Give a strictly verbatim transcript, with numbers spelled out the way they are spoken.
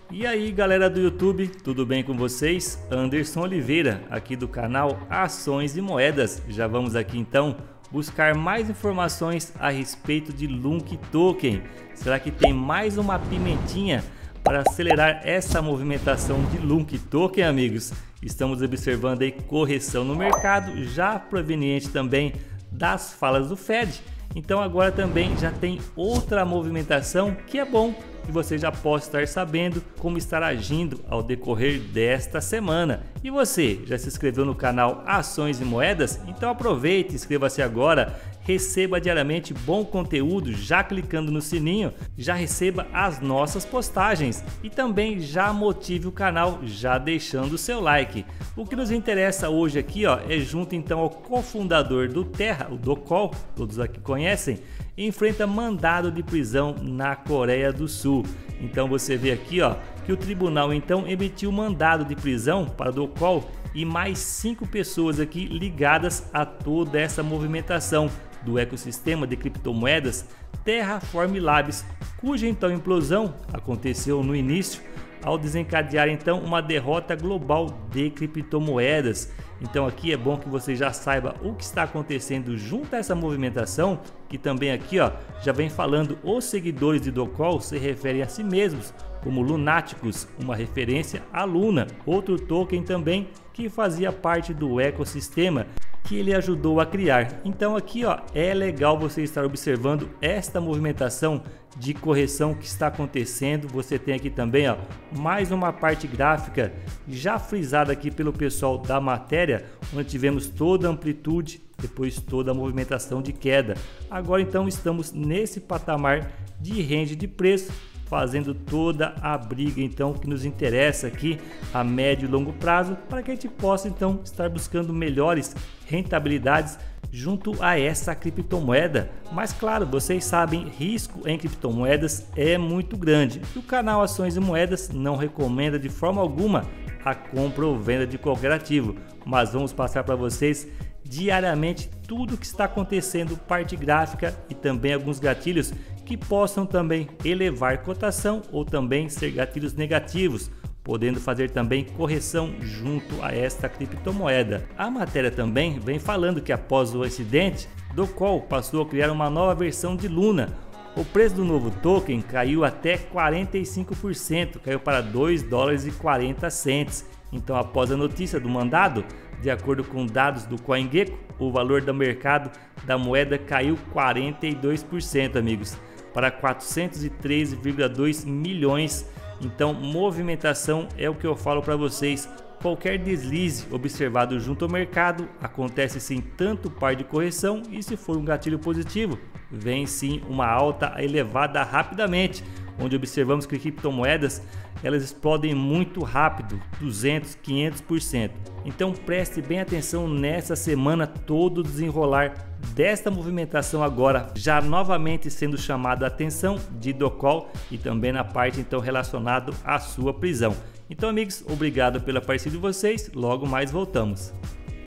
E aí galera do YouTube, tudo bem com vocês? Anderson Oliveira, aqui do canal Ações e Moedas. Já vamos aqui então buscar mais informações a respeito de Lunk Token. Será que tem mais uma pimentinha para acelerar essa movimentação de Lunk Token, amigos? Estamos observando aí correção no mercado, já proveniente também das falas do Fed. Então agora também já tem outra movimentação que é bom que você já possa estar sabendo como estar agindo ao decorrer desta semana. E você, já se inscreveu no canal Ações e Moedas? Então aproveite, inscreva-se agora, receba diariamente bom conteúdo já clicando no sininho, já receba as nossas postagens e também já motive o canal já deixando o seu like. O que nos interessa hoje aqui ó, é junto então ao cofundador do Terra, o Docol, todos aqui conhecem, enfrenta mandado de prisão na Coreia do Sul. Então você vê aqui ó, que o tribunal então emitiu mandado de prisão para Docol e mais cinco pessoas aqui ligadas a toda essa movimentação do ecossistema de criptomoedas Terraform Labs, cuja então implosão aconteceu no início ao desencadear então uma derrota global de criptomoedas. Então aqui é bom que você já saiba o que está acontecendo junto a essa movimentação, que também aqui ó, já vem falando os seguidores de Docol se referem a si mesmos como lunáticos, uma referência a Luna, outro token também que fazia parte do ecossistema que ele ajudou a criar. Então aqui ó, é legal você estar observando esta movimentação de correção que está acontecendo. Você tem aqui também ó, mais uma parte gráfica já frisada aqui pelo pessoal da matéria, onde tivemos toda a amplitude, depois toda a movimentação de queda. Agora então estamos nesse patamar de range de preço, fazendo toda a briga então que nos interessa aqui a médio e longo prazo, para que a gente possa então estar buscando melhores rentabilidades junto a essa criptomoeda. Mas claro, vocês sabem, risco em criptomoedas é muito grande e o canal Ações e Moedas não recomenda de forma alguma a compra ou venda de qualquer ativo, mas vamos passar para vocês diariamente tudo o que está acontecendo, parte gráfica e também alguns gatilhos que possam também elevar cotação ou também ser gatilhos negativos, podendo fazer também correção junto a esta criptomoeda. A matéria também vem falando que após o acidente, Docol passou a criar uma nova versão de Luna. O preço do novo token caiu até quarenta e cinco por cento, caiu para dois dólares e quarenta centavos. Então, após a notícia do mandado, de acordo com dados do CoinGecko, o valor do mercado da moeda caiu quarenta e dois por cento, amigos, para quatrocentos e treze vírgula dois milhões. Então, movimentação é o que eu falo para vocês. Qualquer deslize observado junto ao mercado acontece sim tanto par de correção e, se for um gatilho positivo, vem sim uma alta elevada rapidamente, onde observamos que criptomoedas elas explodem muito rápido, duzentos, quinhentos por cento. Então preste bem atenção nessa semana, todo o desenrolar desta movimentação agora, já novamente sendo chamada a atenção de Docol e também na parte então relacionado à sua prisão. Então amigos, obrigado pela parceria de vocês, logo mais voltamos.